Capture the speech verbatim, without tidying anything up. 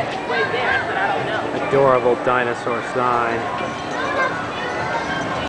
It's way there, but I don't know. Adorable dinosaur sign.